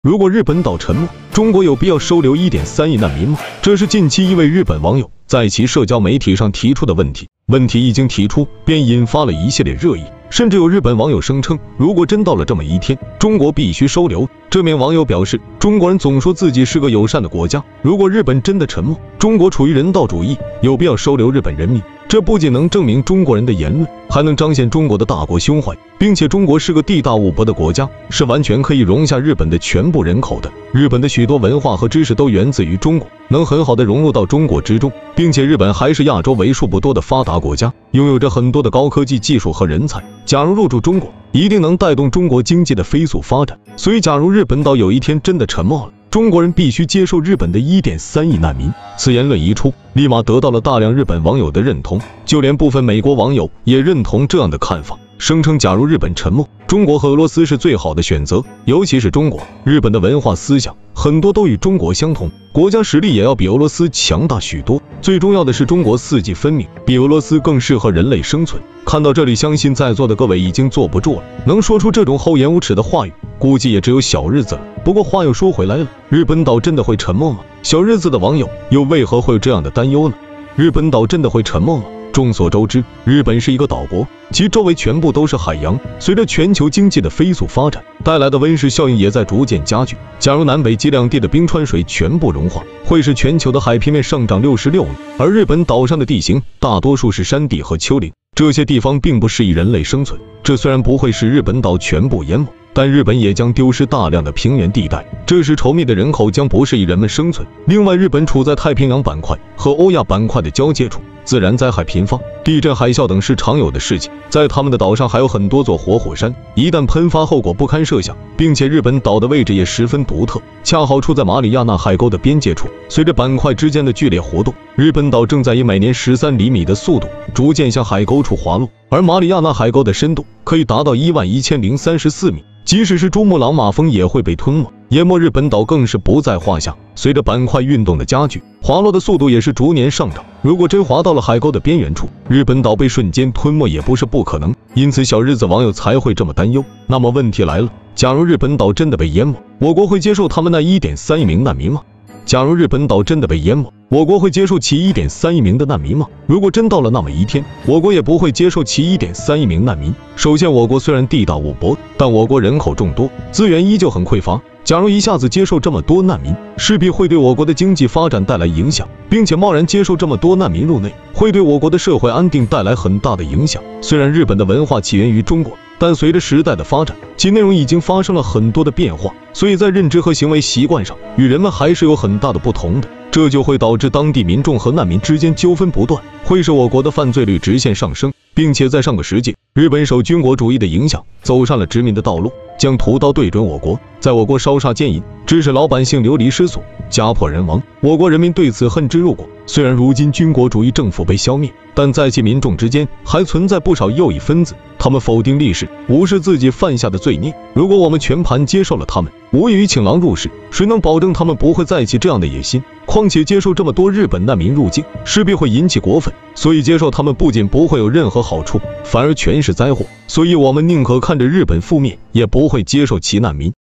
如果日本岛沉没，中国有必要收留 1.3 亿难民吗？这是近期一位日本网友在其社交媒体上提出的问题。问题一经提出，便引发了一系列热议，甚至有日本网友声称，如果真到了这么一天，中国必须收留。这名网友表示，中国人总说自己是个友善的国家，如果日本真的沉没，中国出于人道主义，有必要收留日本人民。这不仅能证明中国人的言论，还能彰显中国的大国胸怀，并且中国是个地大物博的国家，是完全可以容下日本的全部人口的。日本的许多文化和知识都源自于中国，能很好的融入到中国之中，并且日本还是亚洲为数不多的发达国家，拥有着很多的高科技技术和人才。假如入驻中国，一定能带动中国经济的飞速发展。所以假如日本岛有一天真的沉没了，中国人必须接受日本的 1.3 亿难民。此言论一出，立马得到了大量日本网友的认同，就连部分美国网友也认同这样的看法，声称假如日本沉没，中国和俄罗斯是最好的选择。尤其是中国，日本的文化思想很多都与中国相同，国家实力也要比俄罗斯强大许多。最重要的是，中国四季分明，比俄罗斯更适合人类生存。看到这里，相信在座的各位已经坐不住了，能说出这种厚颜无耻的话语，估计也只有小日子了。不过话又说回来了，日本岛真的会沉没吗？小日子的网友又为何会有这样的担忧呢？日本岛真的会沉没吗？众所周知，日本是一个岛国，其周围全部都是海洋。随着全球经济的飞速发展，带来的温室效应也在逐渐加剧。假如南北极两地的冰川水全部融化，会使全球的海平面上涨66米。而日本岛上的地形大多数是山地和丘陵，这些地方并不适宜人类生存。这虽然不会使日本岛全部淹没，但日本也将丢失大量的平原地带，这时稠密的人口将不适宜人们生存。另外，日本处在太平洋板块和欧亚板块的交界处，自然灾害频发，地震、海啸等是常有的事情。在他们的岛上还有很多座活火山，一旦喷发，后果不堪设想。并且日本岛的位置也十分独特，恰好处在马里亚纳海沟的边界处。随着板块之间的剧烈活动，日本岛正在以每年13厘米的速度逐渐向海沟处滑落，而马里亚纳海沟的深度可以达到11034米。即使是珠穆朗玛峰也会被吞没，淹没日本岛更是不在话下。随着板块运动的加剧，滑落的速度也是逐年上涨。如果真滑到了海沟的边缘处，日本岛被瞬间吞没也不是不可能。因此小日子网友才会这么担忧。那么问题来了，假如日本岛真的被淹没，我国会接受他们那 1.3 亿名难民吗？假如日本岛真的被淹没，我国会接受其 1.3 亿名的难民吗？如果真到了那么一天，我国也不会接受其 1.3 亿名难民。首先，我国虽然地大物博，但我国人口众多，资源依旧很匮乏。假如一下子接受这么多难民，势必会对我国的经济发展带来影响，并且贸然接受这么多难民入内，会对我国的社会安定带来很大的影响。虽然日本的文化起源于中国，但随着时代的发展，其内容已经发生了很多的变化，所以在认知和行为习惯上，与人们还是有很大的不同的。这就会导致当地民众和难民之间纠纷不断，会使我国的犯罪率直线上升。并且在上个世纪，日本受军国主义的影响，走上了殖民的道路，将屠刀对准我国，在我国烧杀奸淫，致使老百姓流离失所，家破人亡。我国人民对此恨之入骨。虽然如今军国主义政府被消灭，但在其民众之间还存在不少右翼分子，他们否定历史，无视自己犯下的罪孽。如果我们全盘接受了他们，无异于请狼入室，谁能保证他们不会再起这样的野心？况且接受这么多日本难民入境，势必会引起国愤，所以接受他们不仅不会有任何好处，反而全是灾祸。所以我们宁可看着日本覆灭，也不会接受其难民。